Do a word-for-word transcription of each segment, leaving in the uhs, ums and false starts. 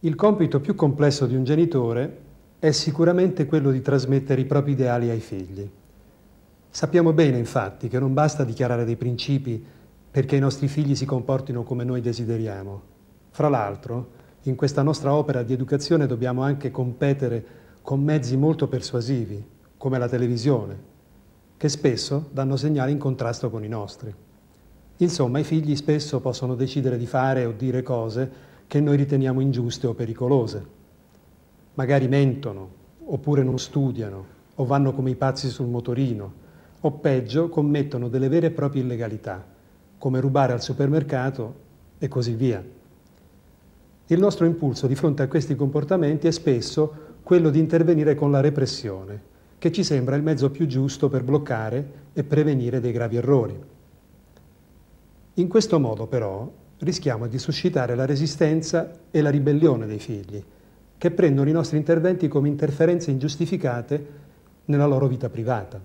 Il compito più complesso di un genitore è sicuramente quello di trasmettere i propri ideali ai figli. Sappiamo bene, infatti, che non basta dichiarare dei principi perché i nostri figli si comportino come noi desideriamo. Fra l'altro, in questa nostra opera di educazione dobbiamo anche competere con mezzi molto persuasivi, come la televisione, che spesso danno segnali in contrasto con i nostri. Insomma, i figli spesso possono decidere di fare o dire cose che noi riteniamo ingiuste o pericolose. Magari mentono, oppure non studiano, o vanno come i pazzi sul motorino, o peggio, commettono delle vere e proprie illegalità, come rubare al supermercato e così via. Il nostro impulso di fronte a questi comportamenti è spesso quello di intervenire con la repressione, che ci sembra il mezzo più giusto per bloccare e prevenire dei gravi errori. In questo modo, però, rischiamo di suscitare la resistenza e la ribellione dei figli, che prendono i nostri interventi come interferenze ingiustificate nella loro vita privata.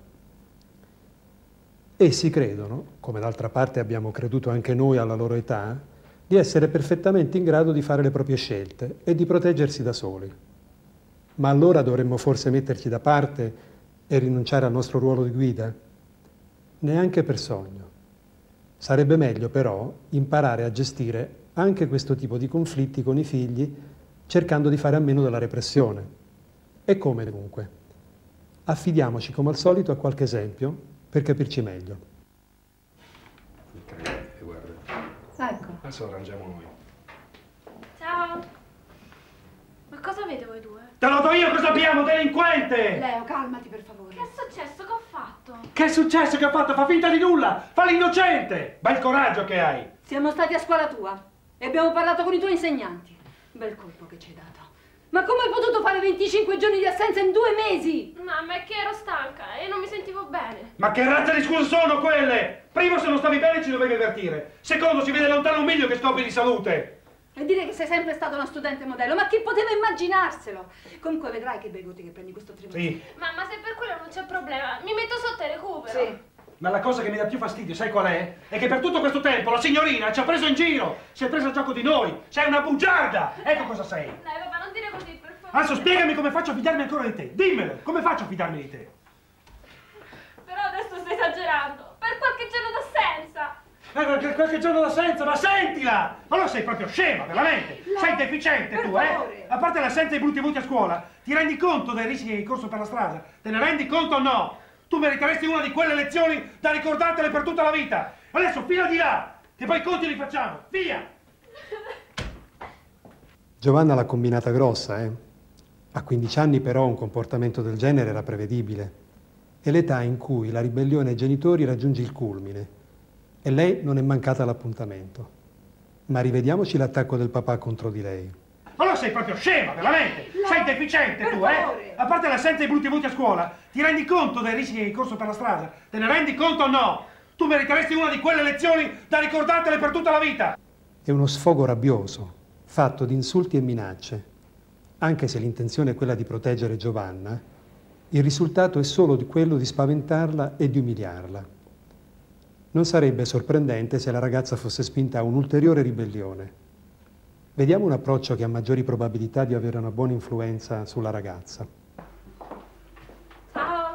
Essi credono, come d'altra parte abbiamo creduto anche noi alla loro età, di essere perfettamente in grado di fare le proprie scelte e di proteggersi da soli. Ma allora dovremmo forse metterci da parte e rinunciare al nostro ruolo di guida? Neanche per sogno. Sarebbe meglio però imparare a gestire anche questo tipo di conflitti con i figli, cercando di fare a meno della repressione. E come dunque? Affidiamoci come al solito a qualche esempio per capirci meglio. Incredibile, guarda. Ecco. Adesso lo arrangiamo noi. Ciao. Ma cosa avete voi due? Te lo do io, cosa abbiamo, delinquente! Leo, calmati per favore. Che è successo? Che ho fatto? Che è successo che ha fatto? Fa finta di nulla! Fa l'innocente! Bel coraggio che hai! Siamo stati a scuola tua e abbiamo parlato con i tuoi insegnanti. Bel colpo che ci hai dato. Ma come hai potuto fare venticinque giorni di assenza in due mesi? Mamma, è che ero stanca e non mi sentivo bene. Ma che razza di scuse sono quelle? Primo, se non stavi bene ci dovevi avvertire. Secondo, si vede lontano un miglio che scopri di salute. E dire che sei sempre stata una studente modello, ma chi poteva immaginarselo? Comunque vedrai che bei voti che prendi questo trimestre. Sì. Mamma, se per quello non c'è problema, mi metto sotto e recupero. Sì. Ma la cosa che mi dà più fastidio, sai qual è? È che per tutto questo tempo la signorina ci ha preso in giro. Si è presa a gioco di noi. Sei una bugiarda. Ecco cosa sei. Dai, papà, non dire così, per favore. Adesso spiegami come faccio a fidarmi ancora di te. Dimmelo, come faccio a fidarmi di te? Però adesso stai esagerando. Per qualche giorno d'assenza. Eh, qualche, qualche giorno d'assenza, ma sentila! Allora sei proprio scema, veramente! La... Sei deficiente per tu, favore. eh! A parte l'assenza e i brutti voti a scuola, ti rendi conto dei rischi che hai corso per la strada? Te ne rendi conto o no? Tu meriteresti una di quelle lezioni da ricordartele per tutta la vita! Adesso fila di là, che poi i conti li facciamo! Via! Giovanna l'ha combinata grossa, eh? A quindici anni però un comportamento del genere era prevedibile. È l'età in cui la ribellione ai genitori raggiunge il culmine. E lei non è mancata all'appuntamento. Ma rivediamoci l'attacco del papà contro di lei. Allora sei proprio scema, veramente! La... Sei deficiente per tu, favore. eh! A parte l'assenza e i brutti voti a scuola, ti rendi conto dei rischi che hai corso per la strada? Te ne rendi conto o no? Tu meriteresti una di quelle lezioni da ricordartele per tutta la vita! È uno sfogo rabbioso, fatto di insulti e minacce. Anche se l'intenzione è quella di proteggere Giovanna, il risultato è solo di quello di spaventarla e di umiliarla. Non sarebbe sorprendente se la ragazza fosse spinta a un'ulteriore ribellione. Vediamo un approccio che ha maggiori probabilità di avere una buona influenza sulla ragazza. Ciao.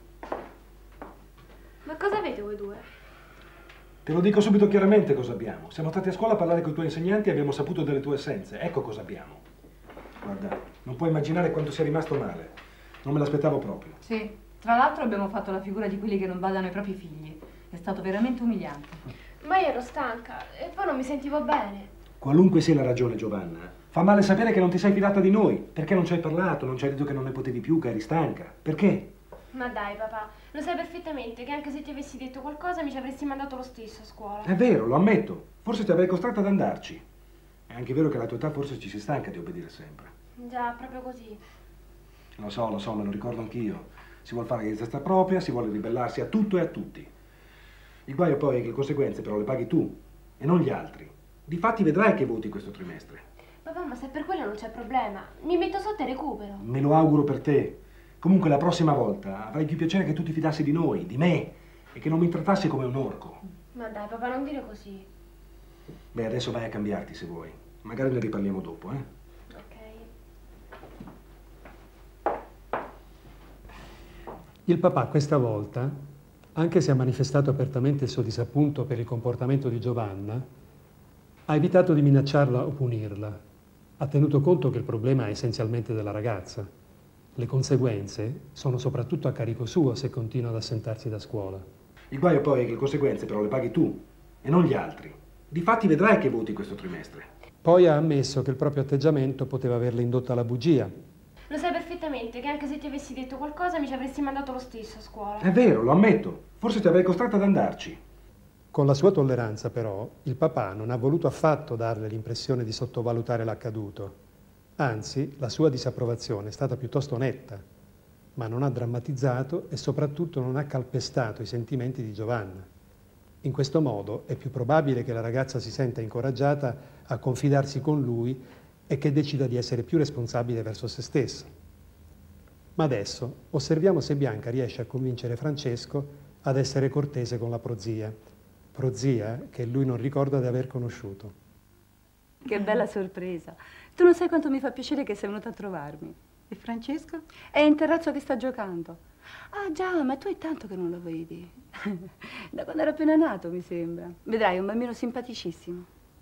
Ma cosa avete voi due? Te lo dico subito chiaramente cosa abbiamo. Siamo stati a scuola a parlare con i tuoi insegnanti e abbiamo saputo delle tue assenze. Ecco cosa abbiamo. Guarda, non puoi immaginare quanto sia rimasto male. Non me l'aspettavo proprio. Sì, tra l'altro abbiamo fatto la figura di quelli che non badano ai propri figli. È stato veramente umiliante. Ma io ero stanca e poi non mi sentivo bene. Qualunque sia la ragione, Giovanna, fa male sapere che non ti sei fidata di noi. Perché non ci hai parlato, non ci hai detto che non ne potevi più, che eri stanca. Perché? Ma dai, papà, lo sai perfettamente che anche se ti avessi detto qualcosa mi ci avresti mandato lo stesso a scuola. È vero, lo ammetto. Forse ti avrei costretto ad andarci. È anche vero che alla tua età forse ci si stanca di obbedire sempre. Già, proprio così. Lo so, lo so, me lo ricordo anch'io. Si vuole fare di testa propria, si vuole ribellarsi a tutto e a tutti. Il guaio poi è che le conseguenze però le paghi tu e non gli altri. Difatti vedrai che voti questo trimestre. Papà, ma se per quello non c'è problema, mi metto sotto e recupero. Me lo auguro per te. Comunque la prossima volta avrai più piacere che tu ti fidassi di noi, di me, e che non mi trattassi come un orco. Ma dai, papà, non dire così. Beh, adesso vai a cambiarti se vuoi. Magari ne riparliamo dopo, eh? Ok. Il papà questa volta, anche se ha manifestato apertamente il suo disappunto per il comportamento di Giovanna, ha evitato di minacciarla o punirla. Ha tenuto conto che il problema è essenzialmente della ragazza. Le conseguenze sono soprattutto a carico suo se continua ad assentarsi da scuola. Il guaio poi è che le conseguenze però le paghi tu e non gli altri. Difatti vedrai che voti questo trimestre. Poi ha ammesso che il proprio atteggiamento poteva averla indotta alla bugia. Lo sai perfettamente che anche se ti avessi detto qualcosa mi ci avresti mandato lo stesso a scuola. È vero, lo ammetto. Forse ti avrei costretto ad andarci. Con la sua tolleranza, però, il papà non ha voluto affatto darle l'impressione di sottovalutare l'accaduto. Anzi, la sua disapprovazione è stata piuttosto netta, ma non ha drammatizzato e soprattutto non ha calpestato i sentimenti di Giovanna. In questo modo è più probabile che la ragazza si senta incoraggiata a confidarsi con lui e che decida di essere più responsabile verso se stessa. Ma adesso osserviamo se Bianca riesce a convincere Francesco ad essere cortese con la prozia, prozia che lui non ricorda di aver conosciuto. Che bella sorpresa! Tu non sai quanto mi fa piacere che sei venuta a trovarmi. E Francesco? È in terrazzo che sta giocando. Ah già, ma tu è tanto che non lo vedi. Da quando era appena nato, mi sembra. Vedrai, è un bambino simpaticissimo.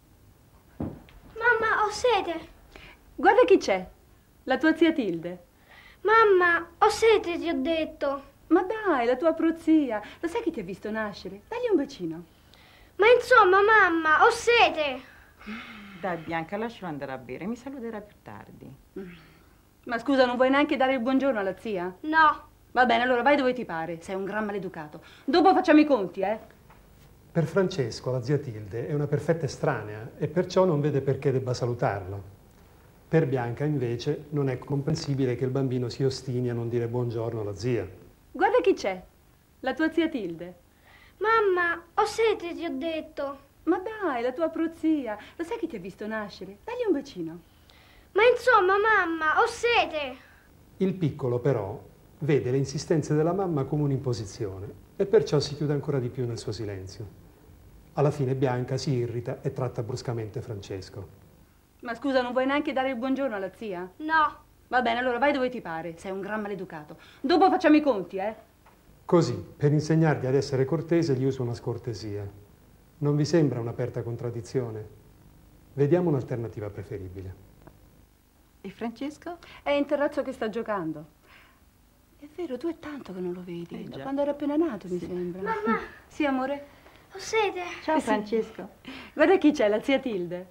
Mamma, ho sete. Guarda chi c'è, la tua zia Tilde. Mamma, ho sete, ti ho detto. Ma dai, la tua prozia. Lo sai che ti ha visto nascere? Dagli un bacino. Ma insomma, mamma, ho sete. Dai, Bianca, lascialo andare a bere, mi saluterà più tardi. Ma scusa, non vuoi neanche dare il buongiorno alla zia? No. Va bene, allora vai dove ti pare. Sei un gran maleducato. Dopo facciamo i conti, eh? Per Francesco, la zia Tilde è una perfetta estranea e perciò non vede perché debba salutarla. Per Bianca, invece, non è comprensibile che il bambino si ostini a non dire buongiorno alla zia. Guarda chi c'è, la tua zia Tilde. Mamma, ho sete, ti ho detto. Ma dai, la tua prozia. Lo sai che ti ha visto nascere? Dagli un bacino. Ma insomma, mamma, ho sete. Il piccolo, però, vede le insistenze della mamma come un'imposizione e perciò si chiude ancora di più nel suo silenzio. Alla fine Bianca si irrita e tratta bruscamente Francesco. Ma scusa, non vuoi neanche dare il buongiorno alla zia? No. Va bene, allora vai dove ti pare. Sei un gran maleducato. Dopo facciamo i conti, eh? Così, per insegnargli ad essere cortese, gli usa una scortesia. Non vi sembra un'aperta contraddizione? Vediamo un'alternativa preferibile. E Francesco? È in terrazzo che sta giocando. È vero, tu è tanto che non lo vedi. Eh, da già. quando era appena nato, mi Sì. sembra. Mamma. Sì, amore? Ho sete. Ciao Eh, sì. Francesco. Guarda chi c'è, la zia Tilde.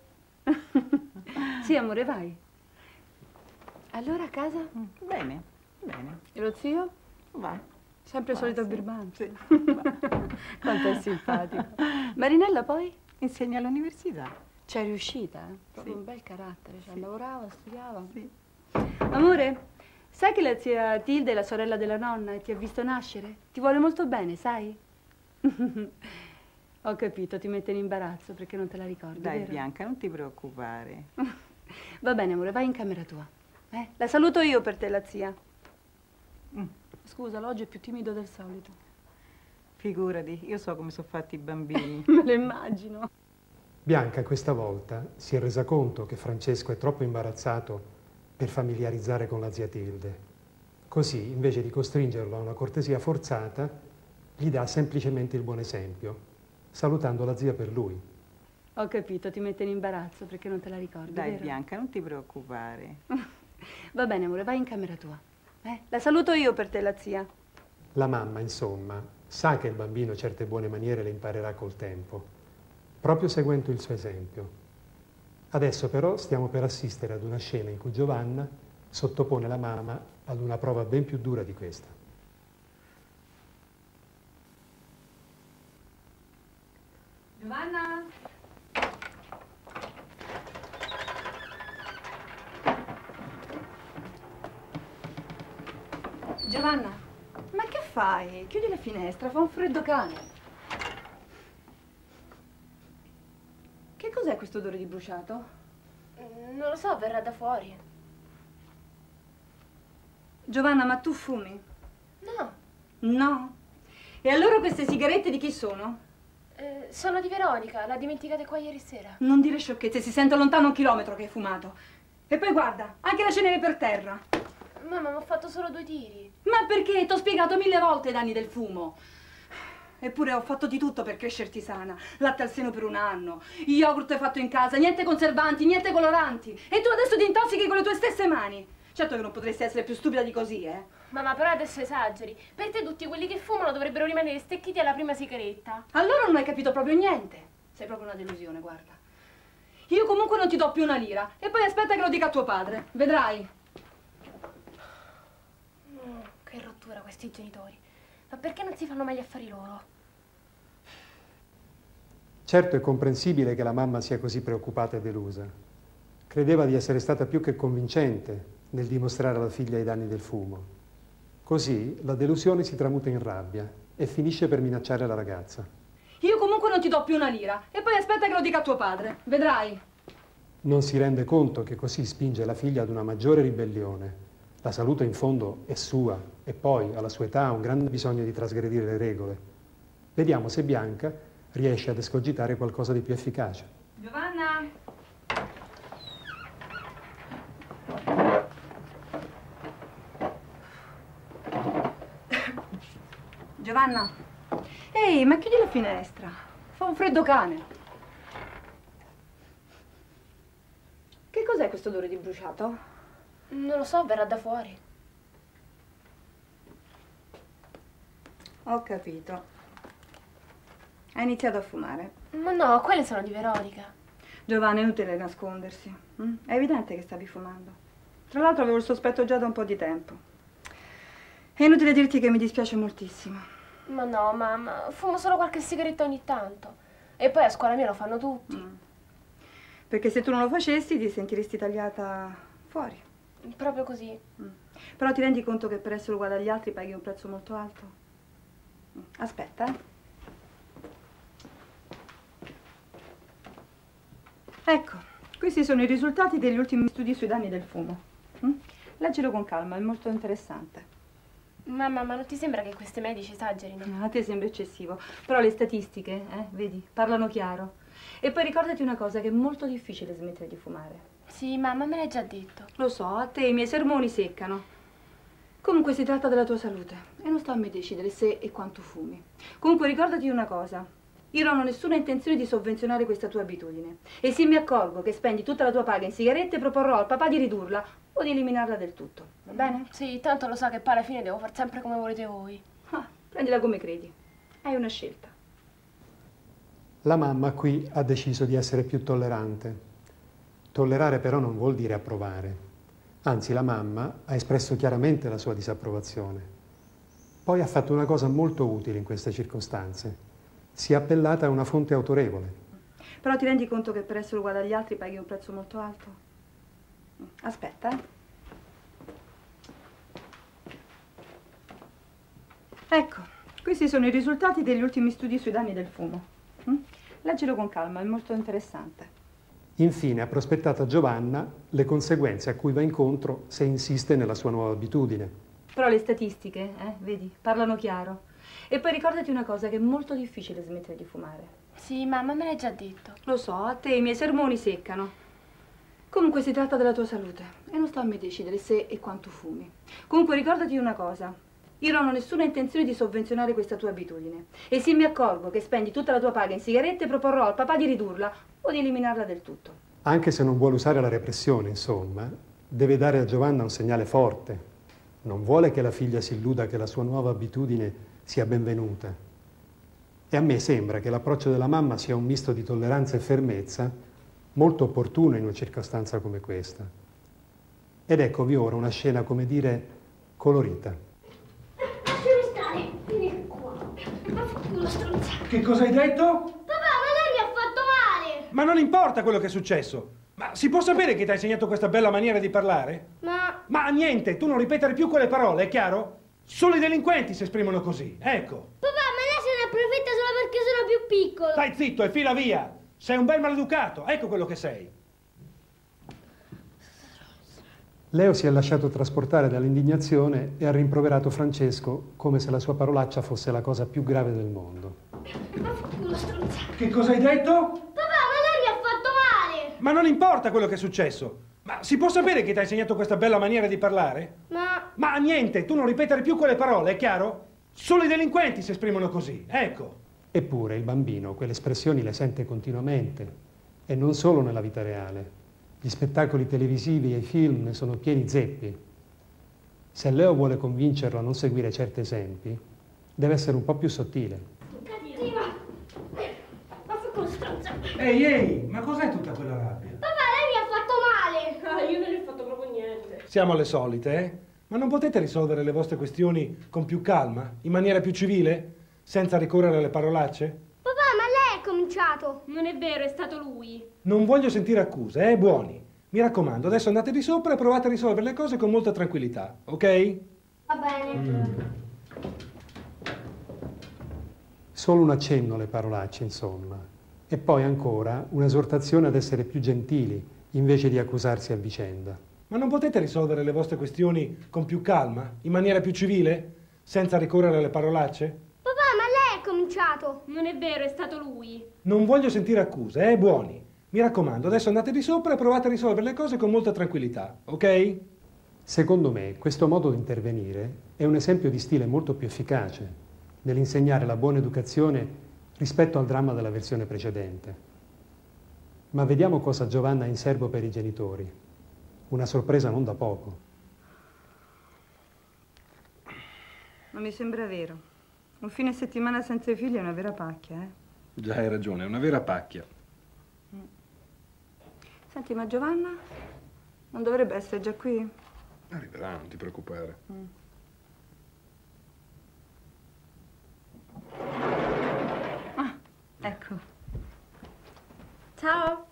Sì, amore, vai. Allora a casa? Bene, bene. E lo zio? Va. Sempre il Va, solito sì. birbante. Sì, va. Quanto è simpatico. Marinella poi? Insegna all'università. C'è riuscita, eh? Proprio Sì. un bel carattere. Cioè, Sì. lavorava, studiava. Sì. Amore, sai che la zia Tilde è la sorella della nonna e ti ha visto nascere? Ti vuole molto bene, sai? Ho capito, ti mette in imbarazzo perché non te la ricordi, Dai, vero? Bianca, non ti preoccupare. Va bene, amore, vai in camera tua. Eh? La saluto io per te, la zia. Mm. Scusa, l'oggi è più timido del solito. Figurati, io so come sono fatti i bambini. Me lo immagino. Bianca questa volta si è resa conto che Francesco è troppo imbarazzato per familiarizzare con la zia Tilde. Così, invece di costringerlo a una cortesia forzata, gli dà semplicemente il buon esempio, salutando la zia per lui. Ho capito, ti mette in imbarazzo perché non te la ricordi, Dai, vero? Bianca, non ti preoccupare. Va bene, amore, vai in camera tua. Eh? La saluto io per te, la zia. La mamma, insomma, sa che il bambino certe buone maniere le imparerà col tempo, proprio seguendo il suo esempio. Adesso però stiamo per assistere ad una scena in cui Giovanna sottopone la mamma ad una prova ben più dura di questa. Giovanna? Giovanna? Ma che fai? Chiudi la finestra, fa un freddo cane. Che cos'è questo odore di bruciato? Mm, Non lo so, verrà da fuori. Giovanna, ma tu fumi? No, No. E allora queste sigarette di chi sono? eh, sono di Veronica, l'ha dimenticata qua ieri sera. Non dire sciocchezze, si sente lontano un chilometro che hai fumato. E poi guarda, anche la cenere per terra. mamma, mi ho fatto solo due tiri. Ma perché? T'ho spiegato mille volte i danni del fumo. Eppure ho fatto di tutto per crescerti sana. Latte al seno per un anno, yogurt fatto in casa, niente conservanti, niente coloranti. E tu adesso ti intossichi con le tue stesse mani. Certo che non potresti essere più stupida di così, eh. Mamma, però adesso esageri. Per te tutti quelli che fumano dovrebbero rimanere stecchiti alla prima sigaretta. Allora non hai capito proprio niente. Sei proprio una delusione, guarda. Io comunque non ti do più una lira. E poi aspetta che lo dica a tuo padre. Vedrai. Oh, che rottura questi genitori. Ma perché non si fanno mai gli affari loro? Certo è comprensibile che la mamma sia così preoccupata e delusa. Credeva di essere stata più che convincente nel dimostrare alla figlia i danni del fumo. Così la delusione si tramuta in rabbia e finisce per minacciare la ragazza. Io comunque non ti do più una lira. E poi aspetta che lo dica a tuo padre. Vedrai. Non si rende conto che così spinge la figlia ad una maggiore ribellione. La salute in fondo è sua e poi alla sua età ha un grande bisogno di trasgredire le regole. Vediamo se Bianca riesce ad escogitare qualcosa di più efficace. Giovanna! Giovanna! Ehi, ma chiudi la finestra. Fa un freddo cane. Che cos'è questo odore di bruciato? Non lo so, verrà da fuori. Ho capito. Ha iniziato a fumare. Ma no, quelle sono di Veronica. Giovanna, è inutile nascondersi. Mm? È evidente che stavi fumando. Tra l'altro avevo il sospetto già da un po' di tempo. È inutile dirti che mi dispiace moltissimo. Ma no, mamma, fumo solo qualche sigaretta ogni tanto. E poi a scuola mia lo fanno tutti. Mm. Perché se tu non lo facessi ti sentiresti tagliata fuori. Proprio così. Mm. Però ti rendi conto che per essere uguale agli altri paghi un prezzo molto alto? Mm. Aspetta, eh. Ecco, questi sono i risultati degli ultimi studi sui danni del fumo. Mm? Leggilo con calma, è molto interessante. Mamma, ma non ti sembra che questi medici esagerino? A te sembra eccessivo, però le statistiche, eh, vedi, parlano chiaro. E poi ricordati una cosa, che è molto difficile smettere di fumare. Sì, mamma, me l'hai già detto. Lo so, a te i miei sermoni seccano. Comunque si tratta della tua salute e non sto a me decidere se e quanto fumi. Comunque ricordati una cosa. Io non ho nessuna intenzione di sovvenzionare questa tua abitudine. E se mi accorgo che spendi tutta la tua paga in sigarette, proporrò al papà di ridurla o di eliminarla del tutto. Va bene? Sì, tanto lo sa che poi alla fine devo far sempre come volete voi. Ah, prendila come credi. Hai una scelta. La mamma qui ha deciso di essere più tollerante. Tollerare però non vuol dire approvare. Anzi, la mamma ha espresso chiaramente la sua disapprovazione. Poi ha fatto una cosa molto utile in queste circostanze. Si è appellata a una fonte autorevole. Però ti rendi conto che per essere uguale agli altri paghi un prezzo molto alto? Aspetta, eh. Ecco, questi sono i risultati degli ultimi studi sui danni del fumo. Mm? Leggilo con calma, è molto interessante. Infine ha prospettato a Giovanna le conseguenze a cui va incontro se insiste nella sua nuova abitudine. Però le statistiche, eh, vedi, parlano chiaro. E poi ricordati una cosa, che è molto difficile smettere di fumare. Sì, mamma, me l'hai già detto. Lo so, a te i miei sermoni seccano. Comunque si tratta della tua salute e non sto a me decidere se e quanto fumi. Comunque ricordati una cosa. Io non ho nessuna intenzione di sovvenzionare questa tua abitudine. E se mi accorgo che spendi tutta la tua paga in sigarette, proporrò al papà di ridurla o di eliminarla del tutto. Anche se non vuole usare la repressione, insomma, deve dare a Giovanna un segnale forte. Non vuole che la figlia si illuda che la sua nuova abitudine sia benvenuta. E a me sembra che l'approccio della mamma sia un misto di tolleranza e fermezza molto opportuno in una circostanza come questa. Ed eccovi ora una scena, come dire, colorita. Lasciami stare, vieni qua. Ma fa culo stronzato. Che cosa hai detto? Papà, ma lei mi ha fatto male. Ma non importa quello che è successo. Ma si può sapere chi ti ha insegnato questa bella maniera di parlare? Ma... Ma niente, tu non ripetere più quelle parole, è chiaro? Solo i delinquenti si esprimono così, ecco. Papà, ma lei se ne approfitta solo perché sono più piccolo. Stai zitto e fila via. Sei un bel maleducato, ecco quello che sei. Leo si è lasciato trasportare dall'indignazione e ha rimproverato Francesco come se la sua parolaccia fosse la cosa più grave del mondo. Ma fa culo stronzato. Che cosa hai detto? Papà, ma lei mi ha fatto male. Ma non importa quello che è successo. Ma si può sapere chi ti ha insegnato questa bella maniera di parlare? Ma... Ma niente, tu non ripetere più quelle parole, è chiaro? Solo i delinquenti si esprimono così, ecco. Eppure il bambino quelle espressioni le sente continuamente, e non solo nella vita reale. Gli spettacoli televisivi e i film ne sono pieni zeppi. Se Leo vuole convincerlo a non seguire certi esempi, deve essere un po' più sottile. Cattiva! Ma fu con stronzo! Ehi, ehi, ma cos'è tutta quella rabbia? Papà, lei mi ha fatto male! Ah, io non gli ho fatto proprio niente. Siamo alle solite, eh? Ma non potete risolvere le vostre questioni con più calma, in maniera più civile, senza ricorrere alle parolacce? Papà, ma lei è cominciato! Non è vero, è stato lui. Non voglio sentire accuse, eh, buoni. Mi raccomando, adesso andate di sopra e provate a risolvere le cose con molta tranquillità, ok? Va bene. Mm. Solo un accenno alle parolacce, insomma. E poi ancora un'esortazione ad essere più gentili, invece di accusarsi a vicenda. Ma non potete risolvere le vostre questioni con più calma, in maniera più civile, senza ricorrere alle parolacce? Papà, ma lei è cominciato! Non è vero, è stato lui. Non voglio sentire accuse, eh, buoni. Mi raccomando, adesso andate di sopra e provate a risolvere le cose con molta tranquillità, ok? Secondo me, questo modo di intervenire è un esempio di stile molto più efficace nell'insegnare la buona educazione rispetto al dramma della versione precedente. Ma vediamo cosa Giovanna ha in serbo per i genitori. Una sorpresa non da poco. Non mi sembra vero. Un fine settimana senza i figli è una vera pacchia, eh? Già hai ragione, è una vera pacchia. Senti, ma Giovanna non dovrebbe essere già qui? Arriverà, non ti preoccupare. Mm. Ah, ecco. Ciao.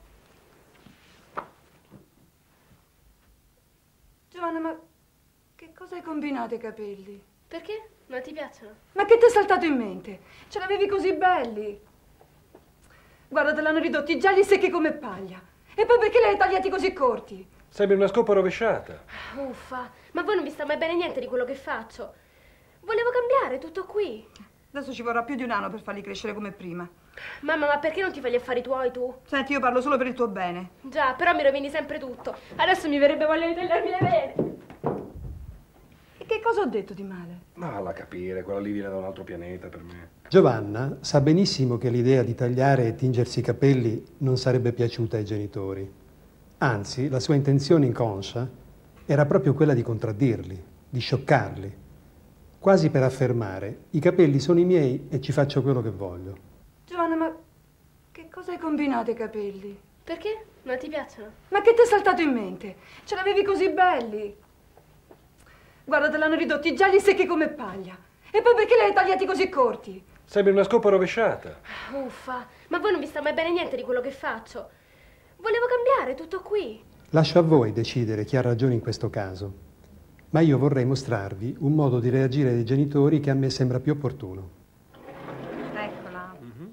Giovanna, ma che cosa hai combinato ai capelli? Perché? Non ti piacciono? Ma che ti è saltato in mente? Ce l'avevi così belli. Guarda, te l'hanno ridotti gialli secchi come paglia. E poi perché li hai tagliati così corti? Sembri una scopa rovesciata. Uffa, ma voi non vi sta mai bene niente di quello che faccio. Volevo cambiare, tutto qui. Adesso ci vorrà più di un anno per farli crescere come prima. Mamma, ma perché non ti fai gli affari tuoi tu? Senti, io parlo solo per il tuo bene. Già, però mi rovini sempre tutto. Adesso mi verrebbe voglia di tagliarmi le vene. E che cosa ho detto di male? Ma valla a capire, quella lì viene da un altro pianeta per me. Giovanna sa benissimo che l'idea di tagliare e tingersi i capelli non sarebbe piaciuta ai genitori. Anzi, la sua intenzione inconscia era proprio quella di contraddirli, di scioccarli, quasi per affermare: i capelli sono i miei e ci faccio quello che voglio. Giovanna, ma che cosa hai combinato ai capelli? Perché? Non ti piacciono? Ma che ti è saltato in mente? Ce l'avevi così belli. Guarda, te l'hanno ridotti gialli secchi come paglia. E poi perché li hai tagliati così corti? Sembri una scopa rovesciata. Uffa, ma voi non vi sta mai bene niente di quello che faccio. Volevo cambiare, tutto qui. Lascio a voi decidere chi ha ragione in questo caso, ma io vorrei mostrarvi un modo di reagire dei genitori che a me sembra più opportuno. Eccola. Mm-hmm.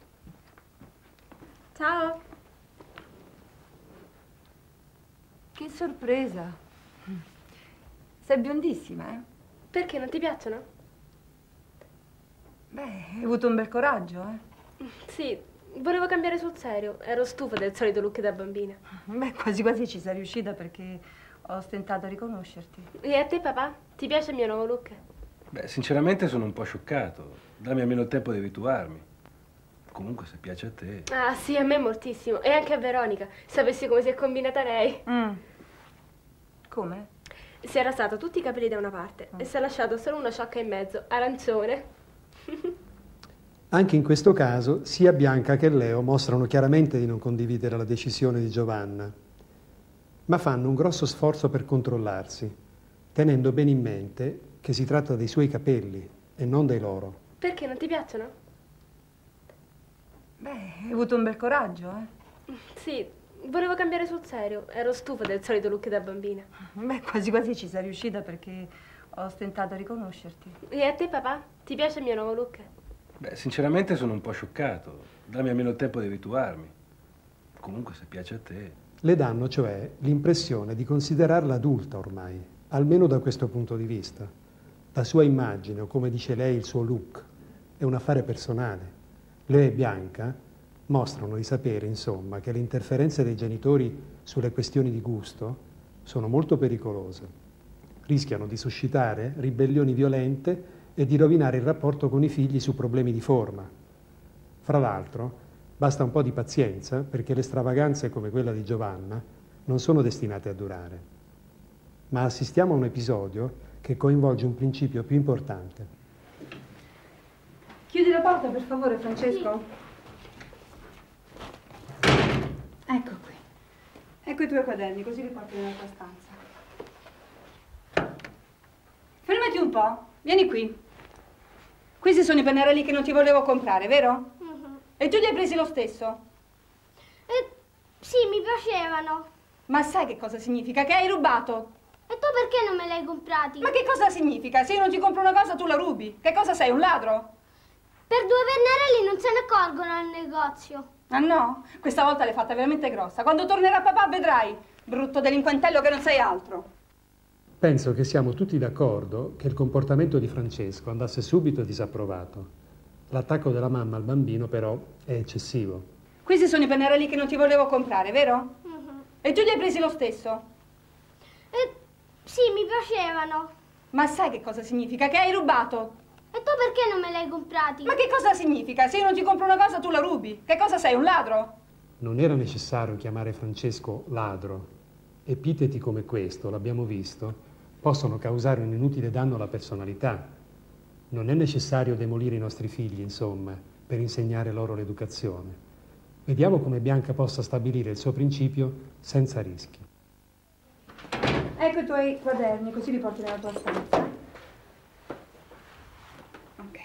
Ciao. Che sorpresa. Sei biondissima, eh? Perché non ti piacciono? Beh, hai avuto un bel coraggio, eh? Sì, volevo cambiare sul serio. Ero stufa del solito look da bambina. Beh, quasi quasi ci sei riuscita perché ho stentato a riconoscerti. E a te, papà? Ti piace il mio nuovo look? Beh, sinceramente sono un po' scioccato. Dammi almeno il tempo di abituarmi. Comunque, se piace a te... Ah, sì, a me moltissimo. E anche a Veronica. Sapessi come si è combinata lei. Mm. Come? Si è rasato tutti i capelli da una parte Mm. e si è lasciato solo una ciocca in mezzo, arancione. Anche in questo caso, sia Bianca che Leo mostrano chiaramente di non condividere la decisione di Giovanna, ma fanno un grosso sforzo per controllarsi, tenendo bene in mente che si tratta dei suoi capelli e non dei loro. Perché non ti piacciono? Beh, hai avuto un bel coraggio, eh? Sì, volevo cambiare sul serio. Ero stufa del solito look da bambina. Beh, quasi quasi ci sei riuscita perché ho stentato a riconoscerti. E a te, papà? Ti piace il mio nuovo look? Beh, sinceramente sono un po' scioccato. Dammi almeno il tempo di abituarmi. Comunque, se piace a te... Le danno, cioè, l'impressione di considerarla adulta ormai, almeno da questo punto di vista. La sua immagine, o come dice lei, il suo look, è un affare personale. Leo e Bianca mostrano di sapere, insomma, che le interferenze dei genitori sulle questioni di gusto sono molto pericolose. Rischiano di suscitare ribellioni violente e di rovinare il rapporto con i figli su problemi di forma. Fra l'altro, basta un po' di pazienza perché le stravaganze come quella di Giovanna non sono destinate a durare. Ma assistiamo a un episodio che coinvolge un principio più importante. Chiudi la porta, per favore, Francesco. Sì. Ecco qui. Ecco i tuoi quaderni, così li porti nella tua stanza. Fermati un po', vieni qui. Questi sono i pennarelli che non ti volevo comprare, vero? Mm-hmm. E tu li hai presi lo stesso? Eh, sì, mi piacevano. Ma sai che cosa significa? Che hai rubato. E tu perché non me li hai comprati? Ma che cosa significa? Se io non ti compro una cosa, tu la rubi. Che cosa sei, un ladro? Per due pennarelli non se ne accorgono al negozio. Ah no? Questa volta l'hai fatta veramente grossa. Quando tornerà papà vedrai, brutto delinquentello che non sei altro. Penso che siamo tutti d'accordo che il comportamento di Francesco andasse subito disapprovato. L'attacco della mamma al bambino però è eccessivo. Questi sono i pennarelli che non ti volevo comprare, vero? Mm-hmm. E tu li hai presi lo stesso? Eh, sì, mi piacevano. Ma sai che cosa significa? Che hai rubato. E tu perché non me li hai comprati? Ma che cosa significa? Se io non ti compro una cosa, tu la rubi. Che cosa sei, un ladro? Non era necessario chiamare Francesco ladro. Epiteti come questo, l'abbiamo visto, possono causare un inutile danno alla personalità. Non è necessario demolire i nostri figli, insomma, per insegnare loro l'educazione. Vediamo come Bianca possa stabilire il suo principio senza rischi. Ecco i tuoi quaderni, così li porti nella tua stanza. Ok.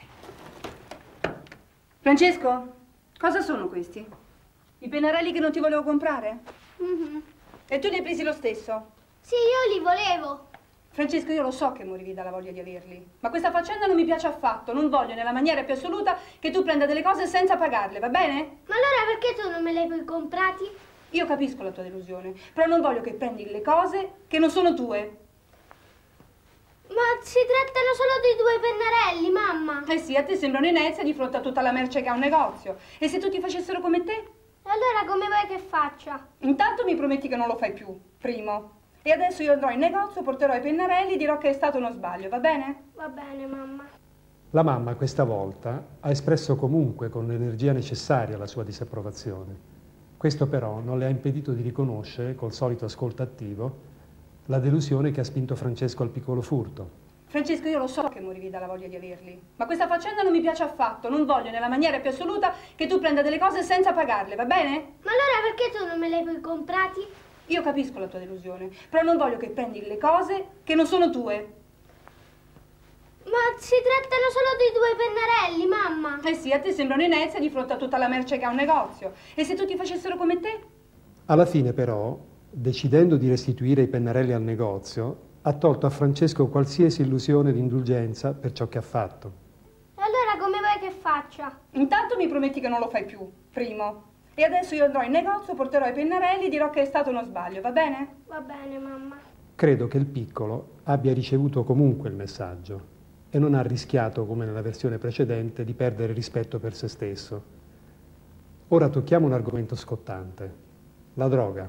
Francesco, cosa sono questi? I pennarelli che non ti volevo comprare? Mm-hmm. E tu li hai presi lo stesso? Sì, io li volevo. Francesco, io lo so che morivi dalla voglia di averli, ma questa faccenda non mi piace affatto. Non voglio nella maniera più assoluta che tu prenda delle cose senza pagarle, va bene? Ma allora perché tu non me li hai comprati? Io capisco la tua delusione, però non voglio che prendi le cose che non sono tue. Ma si trattano solo di due pennarelli, mamma. Eh sì, a te sembrano inezie di fronte a tutta la merce che ha un negozio. E se tutti facessero come te? E allora come vuoi che faccia? Intanto mi prometti che non lo fai più, primo. E adesso io andrò in negozio, porterò i pennarelli e dirò che è stato uno sbaglio, va bene? Va bene, mamma. La mamma questa volta ha espresso comunque con l'energia necessaria la sua disapprovazione. Questo però non le ha impedito di riconoscere, col solito ascolto attivo, la delusione che ha spinto Francesco al piccolo furto. Francesco, io lo so che morivi dalla voglia di averli, ma questa faccenda non mi piace affatto. Non voglio nella maniera più assoluta che tu prenda delle cose senza pagarle, va bene? Ma allora perché tu non me li hai comprati? Io capisco la tua delusione, però non voglio che prendi le cose che non sono tue. Ma si trattano solo di due pennarelli, mamma. Eh sì, a te sembrano inezie di fronte a tutta la merce che ha un negozio. E se tutti facessero come te? Alla fine però, decidendo di restituire i pennarelli al negozio, ha tolto a Francesco qualsiasi illusione di indulgenza per ciò che ha fatto. E allora come vuoi che faccia? Intanto mi prometti che non lo fai più, primo. E adesso io andrò in negozio, porterò i pennarelli e dirò che è stato uno sbaglio, va bene? Va bene, mamma. Credo che il piccolo abbia ricevuto comunque il messaggio e non ha rischiato, come nella versione precedente, di perdere rispetto per se stesso. Ora tocchiamo un argomento scottante, la droga.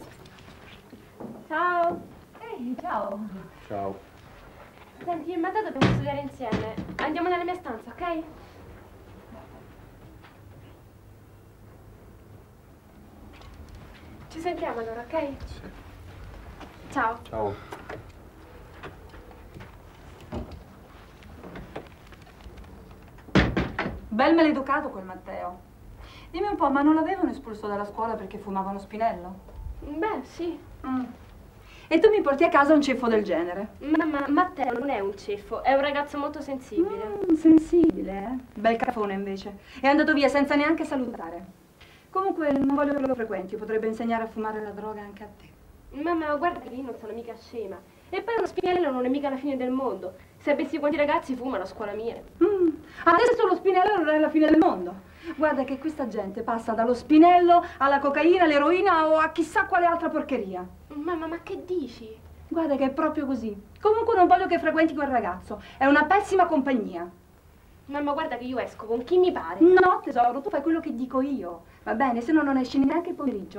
Ciao. Ehi, ciao. Ciao. Senti, in metà dobbiamo studiare insieme. Andiamo nella mia stanza, ok? Ci sentiamo allora, ok? Sì. Ciao. Ciao. Bel maleducato quel Matteo. Dimmi un po', ma non l'avevano espulso dalla scuola perché fumavano spinello? Beh, sì. Mm. E tu mi porti a casa un ceffo del genere? Mamma, Matteo non è un ceffo, è un ragazzo molto sensibile. Mm, sensibile, eh? Bel cafone invece. È andato via senza neanche salutare. Comunque non voglio che lo frequenti, potrebbe insegnare a fumare la droga anche a te. Mamma, ma guarda che io non sono mica scema. E poi uno spinello non è mica la fine del mondo. Sapessi quanti ragazzi fumano a scuola mia. Mm. Adesso lo spinello non è la fine del mondo. Guarda che questa gente passa dallo spinello alla cocaina, all'eroina o a chissà quale altra porcheria. Mamma, ma che dici? Guarda che è proprio così. Comunque non voglio che frequenti quel ragazzo. È una pessima compagnia. Mamma, guarda che io esco con chi mi pare. No, tesoro, tu fai quello che dico io. Va bene, se no non esci neanche il pomeriggio.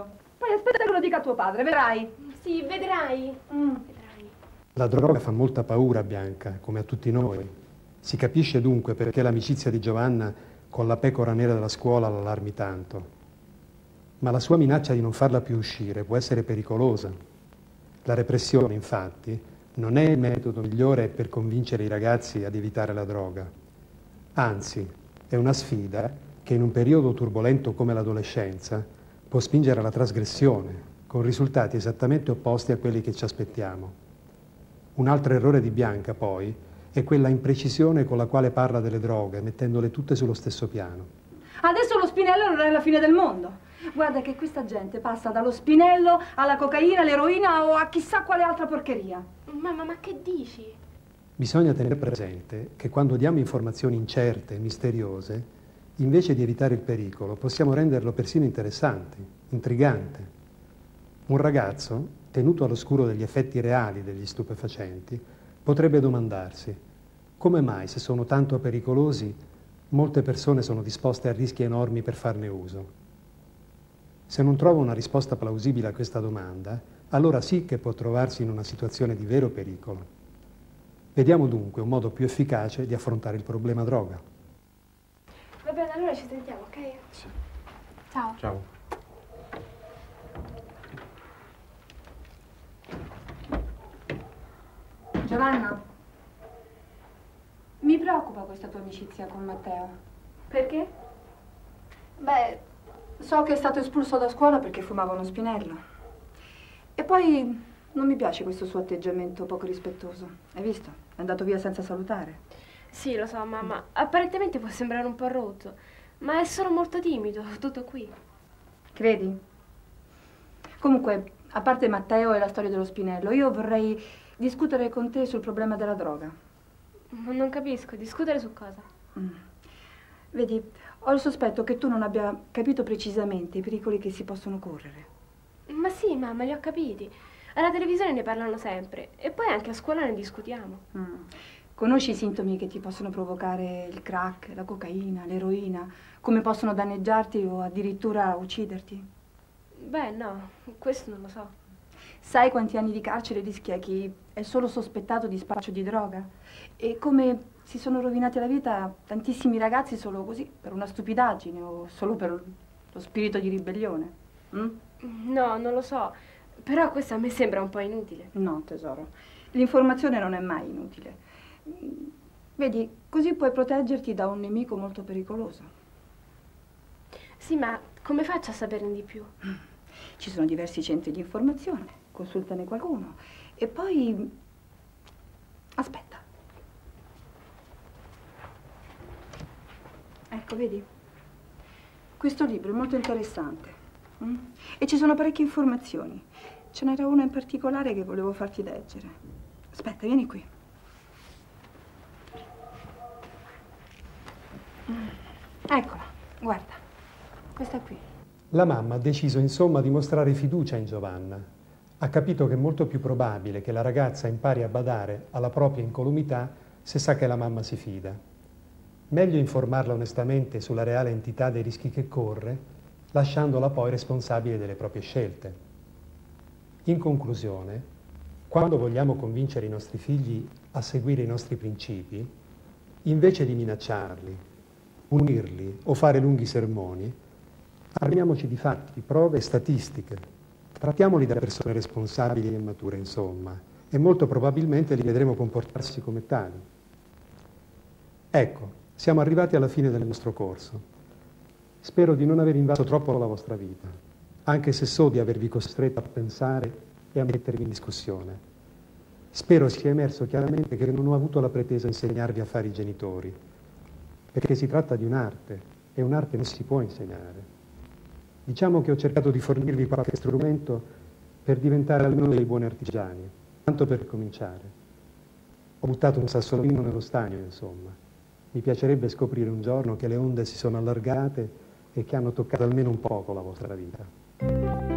Poi aspetta che lo dica a tuo padre, vedrai. Sì, vedrai. Mm. Vedrai. La droga fa molta paura a Bianca, come a tutti noi. Si capisce dunque perché l'amicizia di Giovanna con la pecora nera della scuola l'allarmi tanto. Ma la sua minaccia di non farla più uscire può essere pericolosa. La repressione, infatti, non è il metodo migliore per convincere i ragazzi ad evitare la droga. Anzi, è una sfida che in un periodo turbolento come l'adolescenza può spingere alla trasgressione, con risultati esattamente opposti a quelli che ci aspettiamo. Un altro errore di Bianca, poi, è quella imprecisione con la quale parla delle droghe, mettendole tutte sullo stesso piano. Adesso lo spinello non è la fine del mondo. Guarda che questa gente passa dallo spinello alla cocaina, all'eroina o a chissà quale altra porcheria. Mamma, ma che dici? Bisogna tenere presente che quando diamo informazioni incerte e misteriose, invece di evitare il pericolo, possiamo renderlo persino interessante, intrigante. Un ragazzo, tenuto all'oscuro degli effetti reali degli stupefacenti, potrebbe domandarsi: come mai, se sono tanto pericolosi, molte persone sono disposte a rischi enormi per farne uso? Se non trova una risposta plausibile a questa domanda, allora sì che può trovarsi in una situazione di vero pericolo. Vediamo dunque un modo più efficace di affrontare il problema droga. Va bene, allora ci sentiamo, ok? Sì. Ciao. Ciao. Giovanna, mi preoccupa questa tua amicizia con Matteo. Perché? Beh, so che è stato espulso da scuola perché fumava uno spinello. E poi non mi piace questo suo atteggiamento poco rispettoso. Hai visto? È andato via senza salutare. Sì, lo so, mamma. Apparentemente può sembrare un po' rotto, ma è solo molto timido, tutto qui. Credi? Comunque, a parte Matteo e la storia dello spinello, io vorrei discutere con te sul problema della droga. Non capisco, discutere su cosa? Mm. Vedi, ho il sospetto che tu non abbia capito precisamente i pericoli che si possono correre. Ma sì, mamma, li ho capiti. Alla televisione ne parlano sempre e poi anche a scuola ne discutiamo. Mm. Conosci i sintomi che ti possono provocare il crack, la cocaina, l'eroina, come possono danneggiarti o addirittura ucciderti? Beh, no, questo non lo so. Sai quanti anni di carcere rischia chi è solo sospettato di spaccio di droga? E come si sono rovinati la vita tantissimi ragazzi solo così, per una stupidaggine o solo per lo spirito di ribellione? Mm? No, non lo so, però questo a me sembra un po' inutile. No, tesoro, l'informazione non è mai inutile. Vedi, così puoi proteggerti da un nemico molto pericoloso. Sì, ma come faccio a saperne di più? Ci sono diversi centri di informazione, consultane qualcuno e poi aspetta. Ecco, vedi? Questo libro è molto interessante mm? e ci sono parecchie informazioni. Ce n'era una in particolare che volevo farti leggere. Aspetta, vieni qui. Eccola, guarda, questa qui. La mamma ha deciso insomma di mostrare fiducia in Giovanna. Ha capito che è molto più probabile che la ragazza impari a badare alla propria incolumità se sa che la mamma si fida. Meglio informarla onestamente sulla reale entità dei rischi che corre, lasciandola poi responsabile delle proprie scelte. In conclusione, quando vogliamo convincere i nostri figli a seguire i nostri principi, invece di minacciarli, punirli o fare lunghi sermoni, armiamoci di fatti, prove e statistiche. Trattiamoli da persone responsabili e mature, insomma, e molto probabilmente li vedremo comportarsi come tali. Ecco, siamo arrivati alla fine del nostro corso. Spero di non aver invaso troppo la vostra vita, anche se so di avervi costretto a pensare e a mettervi in discussione. Spero sia emerso chiaramente che non ho avuto la pretesa di insegnarvi a fare i genitori, perché si tratta di un'arte, e un'arte non si può insegnare. Diciamo che ho cercato di fornirvi qualche strumento per diventare almeno dei buoni artigiani, tanto per cominciare. Ho buttato un sassolino nello stagno, insomma. Mi piacerebbe scoprire un giorno che le onde si sono allargate e che hanno toccato almeno un poco la vostra vita.